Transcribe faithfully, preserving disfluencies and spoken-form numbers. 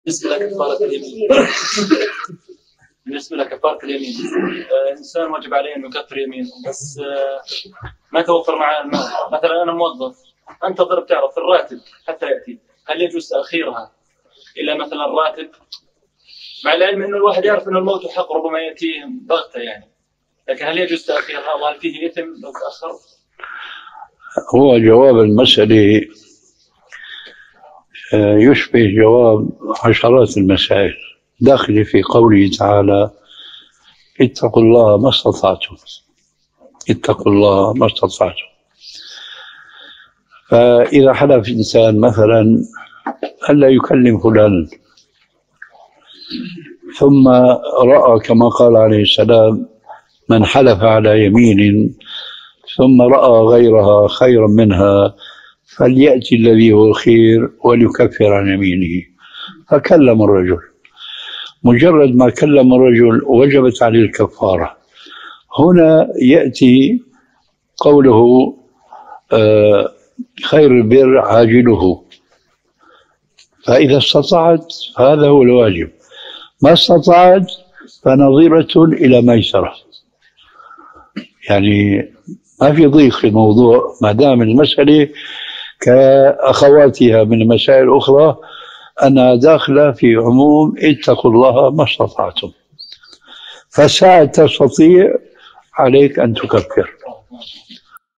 بالنسبة لكفارة اليمين بالنسبة لكفارة اليمين الإنسان واجب عليه أنه يكفر يمينه، بس ما توفر معه المال. مثلا أنا موظف أنتظر بتعرف الراتب حتى يأتي، هل يجوز تأخيرها إلى مثلا الراتب؟ مع العلم أنه الواحد يعرف أنه الموت حق ربما يأتي بغتة يعني، لكن هل يجوز تأخيرها وهل فيه إثم لو تأخر؟ هو جواب المسألة يشبه جواب عشرات المسائل داخل في قوله تعالى: اتقوا الله ما استطعتم. اتقوا الله ما استطعتم. فإذا حلف إنسان مثلا ألا يكلم فلانا، ثم رأى كما قال عليه السلام: من حلف على يمين ثم رأى غيرها خيرا منها فليأتي الذي هو الخير وليكفر عن يمينه. فكلم الرجل، مجرد ما كلم الرجل وجبت عليه الكفارة. هنا يأتي قوله آه خير البر عاجله، فإذا استطعت هذا هو الواجب، ما استطعت فنظيرة إلى ميسرة. يعني ما في ضيق في الموضوع ما دام المسألة كأخواتها من المسائل الأخرى أنها داخلة في عموم اتقوا الله ما استطعتم. فساعة تستطيع عليك أن تكفر.